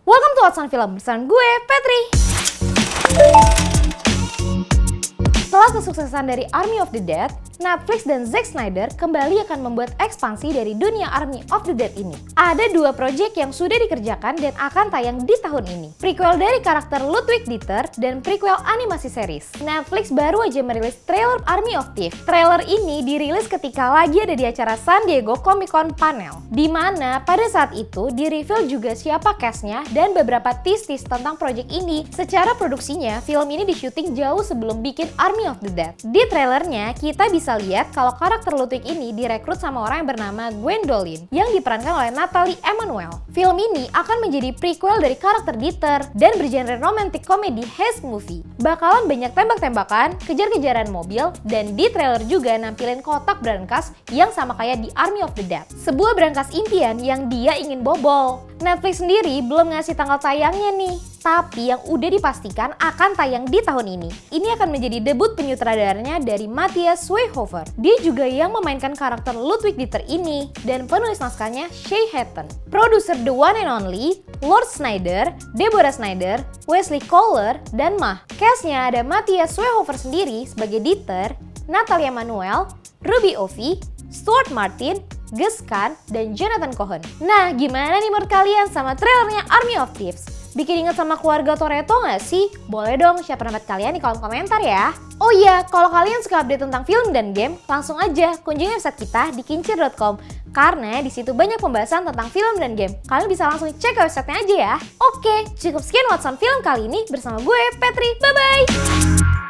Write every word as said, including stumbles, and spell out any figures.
Welcome to What's on Film bersama gue, Petri. Setelah kesuksesan dari Army of the Dead, Netflix dan Zack Snyder kembali akan membuat ekspansi dari dunia Army of the Dead ini. Ada dua proyek yang sudah dikerjakan dan akan tayang di tahun ini. Prequel dari karakter Ludwig Dieter dan prequel animasi series. Netflix baru aja merilis trailer Army of Thieves. Trailer ini dirilis ketika lagi ada di acara San Diego Comic Con panel, di mana pada saat itu di-reveal juga siapa castnya dan beberapa tease-tease tentang proyek ini. Secara produksinya, film ini di-syuting jauh sebelum bikin Army of the Dead. Di trailernya, kita bisa bisa lihat kalau karakter Ludwig ini direkrut sama orang yang bernama Gwendolyn yang diperankan oleh Natalie Emmanuel. Film ini akan menjadi prequel dari karakter Dieter dan bergenre romantic comedy heist movie. Bakalan banyak tembak-tembakan, kejar-kejaran mobil, dan di trailer juga nampilin kotak brankas yang sama kayak di Army of the Dead. Sebuah brankas impian yang dia ingin bobol. Netflix sendiri belum ngasih tanggal tayangnya nih, tapi yang udah dipastikan akan tayang di tahun ini. Ini akan menjadi debut penyutradaranya dari Matthias Schweighöfer. Dia juga yang memainkan karakter Ludwig Dieter ini, dan penulis naskahnya Shea Hatton. Produser The One and Only, Lord Snyder, Deborah Snyder, Wesley Kohler, dan Mah. Castnya ada Matthias Schweighöfer sendiri sebagai Dieter, Natalie Emmanuel, Ruby Ovi, Stuart Martin, Gus Kahn, dan Jonathan Cohen. Nah, gimana nih menurut kalian sama trailernya Army of Thieves? Bikin inget sama keluarga Toretto nggak sih? Boleh dong share pendapat kalian di kolom komentar ya. Oh iya, kalau kalian suka update tentang film dan game, langsung aja kunjungi website kita di kincir dot com. Karena di situ banyak pembahasan tentang film dan game. Kalian bisa langsung cek websitenya aja ya. Oke, cukup sekian What's on Film kali ini bersama gue, Petri. Bye-bye!